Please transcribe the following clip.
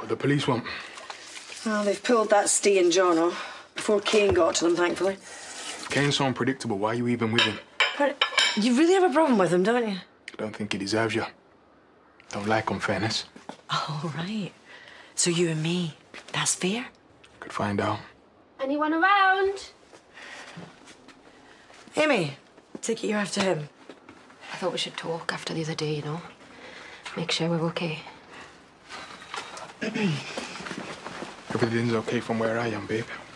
What do the police want? Well, they've pulled that Steve and Jono before Kane got to them, thankfully. Kane's so unpredictable. Why are you even with him? But you really have a problem with him, don't you? I don't think he deserves you. Don't like unfairness. Oh, right. So you and me, that's fair? Could find out. Anyone around? Amy, take it you're after him. I thought we should talk after the other day, you know. Make sure we're okay. Everything's okay from where I am, babe.